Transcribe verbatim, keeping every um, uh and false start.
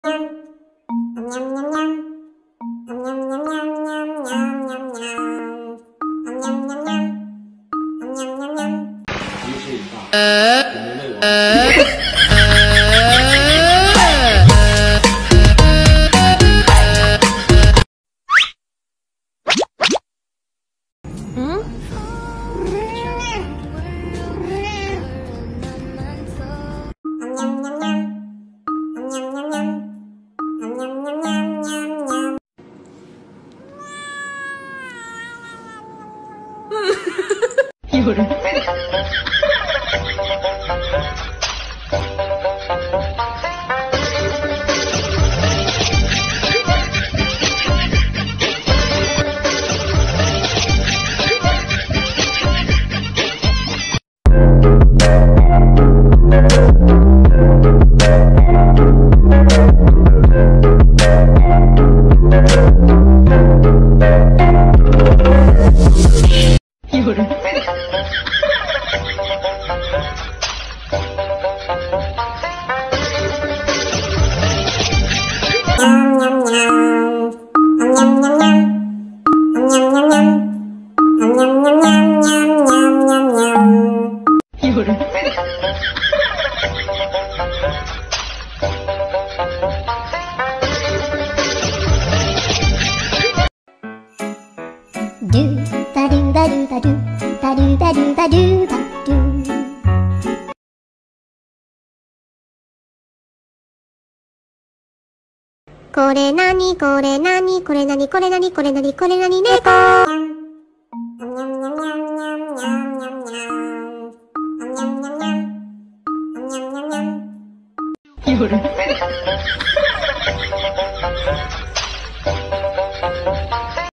有人。有人。有人。 Do ba do ba do ba do ba do ba do ba do ba do. これなにこれなにこれなにこれなにこれなにこれなに猫。